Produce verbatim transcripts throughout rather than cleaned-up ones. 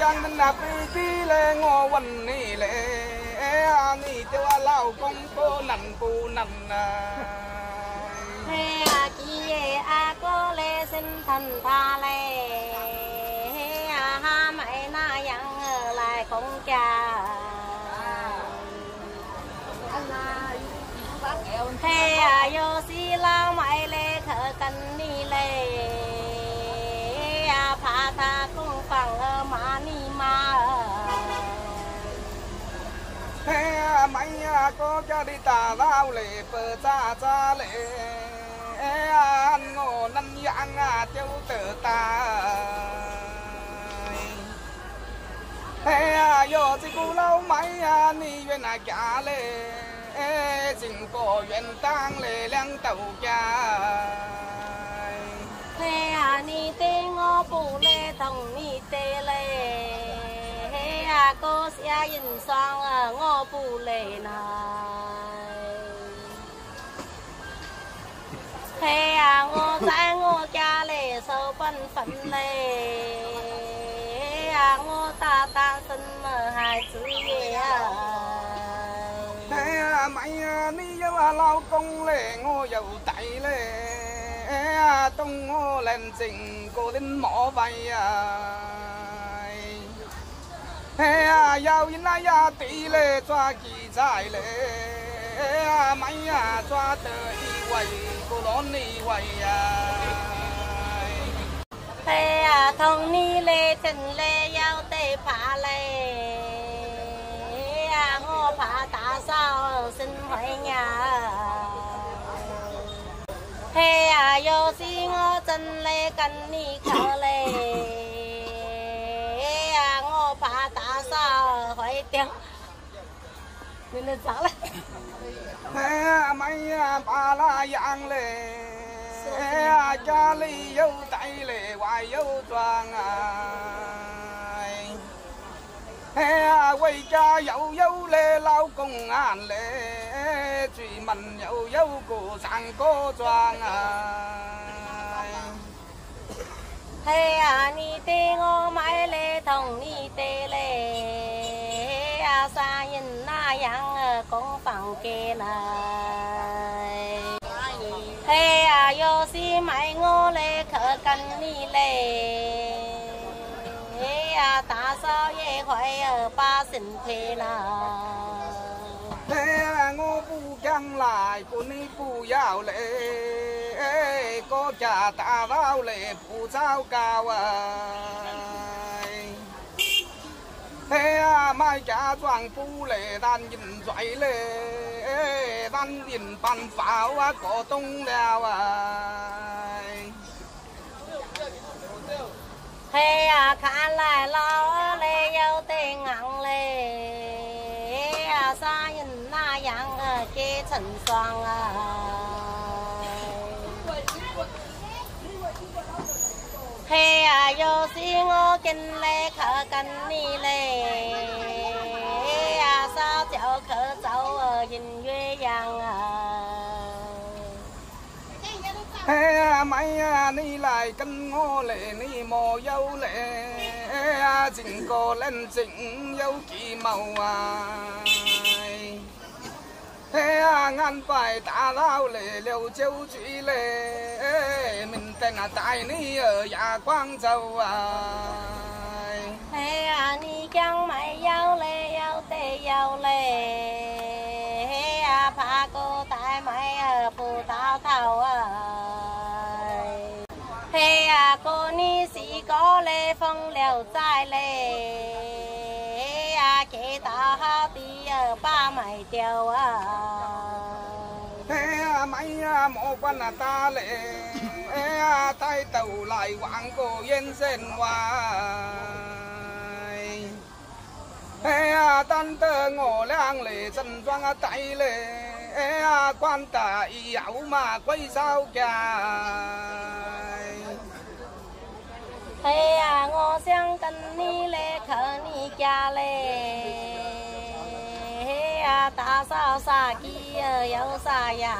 chẳng nên là tí lệ ngô quần nì lệ nì cho lao công cô nằn cô nằn thế à chị à cô lê xin thần tha lê à ha mày na yang lại công cha thế à yo si lao mày lê thở cần ni lê à phá tha cũng phẳng mà ni ma thế mày có cho đi tà lao lệ bờ cha cha lệ anh ngô năn yang tiêu tử ta thế yo si cu lâu mày ni duyên à cha lệ chính cổ duyên tang lệ leng tàu cha thế à ni tê ngô bù lê thằng ni tê lê thế à cô sẽ nhìn sang à ngô bù lê này thế à ngô cha ngô cha lê sâu phân phấn lê thế à ngô ta ta sinh mà hai chữ gì à thế mày ni dâu lao công lệ ngô dầu tay lệ tông ngô lên trình cô đến mỏ vay thế giàu in ai tỷ lệ cho kỳ dài lệ mấy cho tờ y quay cô đón y quay thế thông ni lệ trần lệ giàu tê phá lệ ngô phá ta sao xin hỏi nhà thế à yo si ngô chân lê cần ni khờ lê à ngô phá ta sao hỏi tiếng nên nên sao lê thế mấy bà la giang lê cha ly dâu tay lê hoài dâu toàn thế quay cha dâu dâu lê lao công an lê truy mình dâu dâu của sang cô choang thế à ni tê ngô mãi lê thòng ni tê lê à sa nhìn na yang cũng phẳng kê này thế à yo si mãi ngô lê khờ cần ni lê à ta sao ye khỏi ở ba sinh thế nào thế ngô bu căng lại cô ni bu giàu lệ có cha ta vào lệ phụ sao cao thế mai cha choàng pu lệ đàn nhìn xoay lệ đàn nhìn bàn pháo có tung đèo thế à khá lại lo lê dâu tê ngặng lê à xa nhìn na yang ở chê trần xoang à thế à yo si ngô kinh lê khờ cần ni lê à sao cháu khờ cháu ở nhìn quê yang à thế mấy ni lại cân ngô lệ ni mò dâu lệ chỉnh cô lên chỉnh dâu kỳ màu thế ngăn phải ta lao lệ liều châu truy lệ mình tên là tài ni ở nhà quang châu thế ni chẳng mày dâu lệ dâu tê dâu lệ phá cô tại mày ở phù tao thầu thế à cô ni sĩ có lê phong liều trai lê à chế ta ha tí ở ba mày tiêu à thế mấy mộ quan là ta lệ tay tàu lại quảng cô yên sen hoa thế tan tơ ngộ lang lệ chân doang tay lệ quan tà y ảo mà quay sao kìa thế à ngô xiang cần ni lê khờ ni cha lê à ta sao xa kia yêu xa ya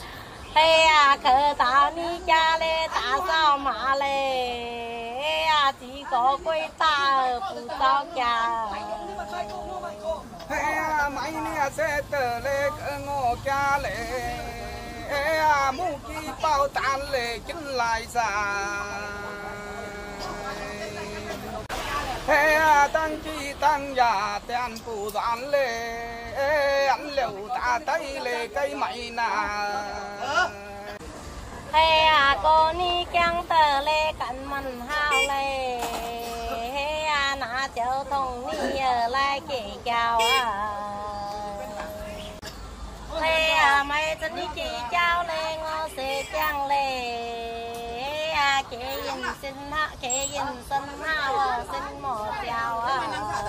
thế à khờ ta ni cha lê ta sao mà lê à 呀，只個歸大不到家。 嘿呀，買你啊，捨得嘞個我家嘞，哎呀，母雞包蛋嘞進來噻。嘿呀，當雞當呀，蛋不斷嘞，哎，ăn liều ta tay嘞cây mày nà. Hey à cô ni chẳng tờ lê cạnh mình hao lê. Hey à nã châu thông ni ở lại kể chào à. Hey à mày chân ni chỉ chào lê ngô sẽ chẳng lê. Hey à kể yên xin hạ kể yên xin hao à xin một chào à.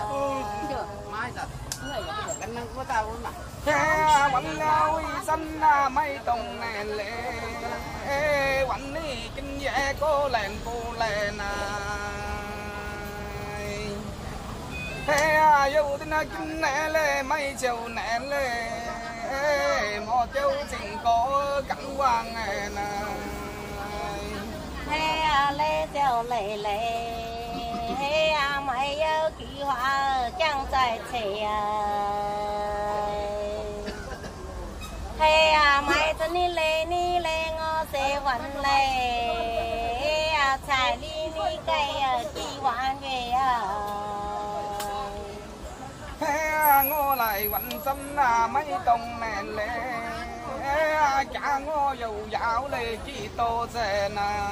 Cha quanh lao xanh mấy tông nền lệ quanh đi kinh dễ cô lèn cô lèn à yêu tin kinh nè lệ mấy chiều nền lệ mò chiều tình có cảnh quang nè he lê chiều lệ lệ he mấy yêu kỳ hoa chẳng dài trẻ hey à mai thân ni lê ni lê ngô sẽ vẫn lê hey à trái li ni cây ở kỳ quan về à hey à ngô lại vẫn xanh à mấy tông nền lê hey à cha ngô dầu dạo lê chỉ tô rèn à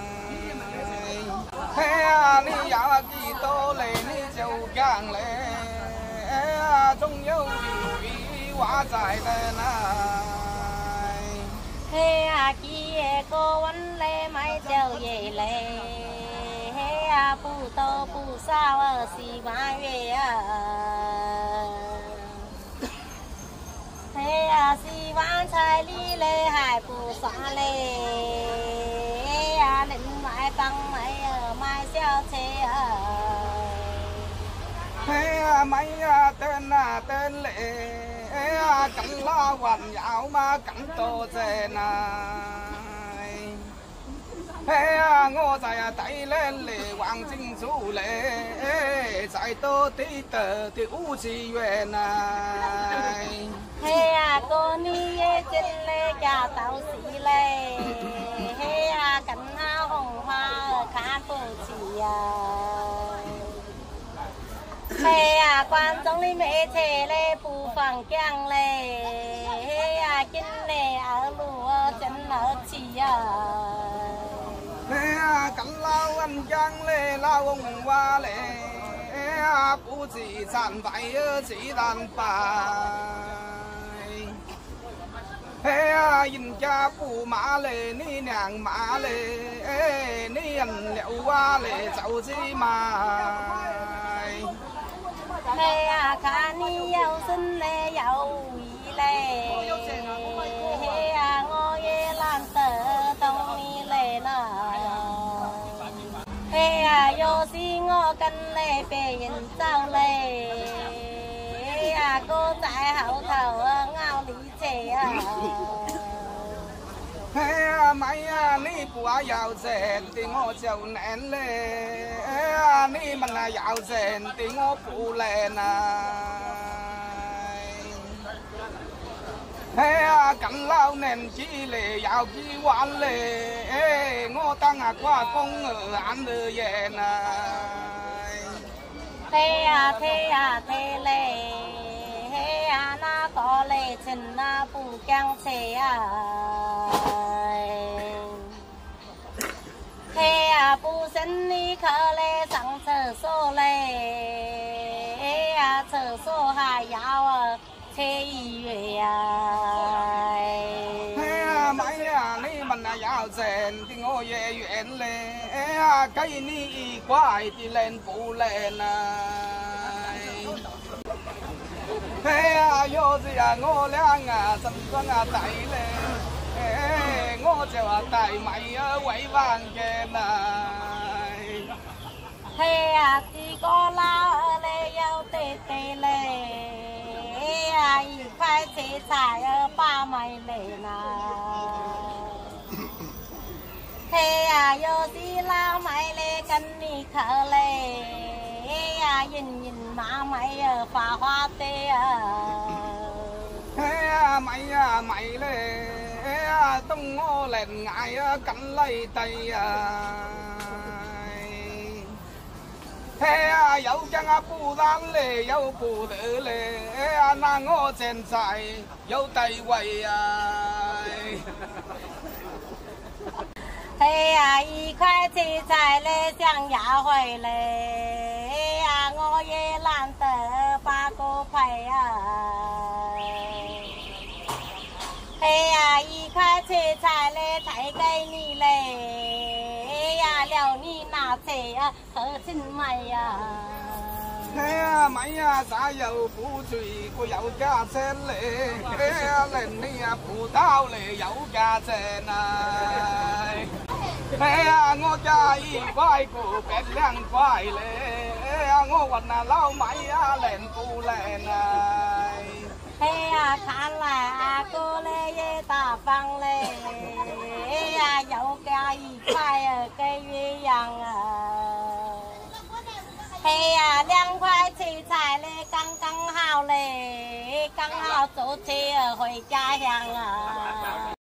hey à ni dạo chỉ tô lê ni dầu giang lê hey à trong dấu gì quá dài lên này hey à chị cô vẫn lê mấy châu về lê hey à pu tô pu sao ở xì mai về à hey à xì ván trái li lê hải pu xóa lê hey à lính mãi băng mấy ở mai xeo thế à hey à mấy tên à tên lệ cảnh lo hoàn dạo mà cảnh tô xe này hey ngô dài tay lên lệ hoàng sinh su lệ dài tô tí tờ thì u chi về này hey à cô ni trên lê cha tàu xì lê hey à cảnh áo hồng hoa ở khán phố chỉ hey à quan trong lý mẹ thề lê phù phẳng chăng lê hey à chân lê ở lúa chân ở chỉ à hey à cảnh lao anh chăng lê lao ông qua lê hey à phụ chỉ sản vải chỉ đàn bà hey à nhìn cha phụ mã lê ni nàng mã lê hey ni anh liệu qua lê cháu gì mà hey à khá ni yêu xin lê yêu ý lê hey à ngô ye lan tờ tông ni lê nà hey à yo si ngô cân lê bề yên sao lê hey à cô tại hậu thầu ngao lý chế à hey à mấy ni của giàu rèn thì ngô giàu nén lê hey à ni mình là giàu rèn thì ngô phụ lê này hey à cảnh lao nền chi lê giàu chi quan lê hey ngô tăng à qua công ở ăn đưa về này hey à thế à thế lê hey à na có lê chân na phụ căng chế à hey à phụ sinh ni khờ lê sẵn thờ số lê hey à thờ số hải giáo à thế ý về à hey à mấy à ni mình là giàu rèn thì ngô về chuyện lê hey à cái ni quái thì lên phụ lên này hey à vô gì à ngô lẽ ngà sân con à tại lê hey ngô chèo à tại mày quẩy vàng kề này hey à thì có lao lê yêu tê tê lê hey à ý khai chế xài ở ba mày lê nà hey à yo si lao mày lê cân ni 可嘞呀，人人马买呀，花花的呀。 哎呀，買呀買咧，哎呀，當我嚟嗌啊，緊嚟地啊！哎呀，有將啊布單咧，有布得咧，哎呀，那我現在有地位啊！ 哎呀，一塊七彩嘞，想要回來，哎呀，我也懶得把個牌呀。哎呀，一塊七彩嘞，帶給你嘞，哎呀，了你拿車啊，可真買呀。 哎呀，買呀，啥有補助，我有價錢嘞，哎呀，連你啊葡萄嘞有價錢啊！哎呀，我家一塊股變兩塊嘞，哎呀，我問啊老買啊靚不靚啊？ 哎呀，看來阿哥嘞也大方嘞，哎呀，有家一塊啊，跟月亮啊。哎呀，兩塊七彩嘞，剛剛好嘞，剛好坐車回家鄉啊。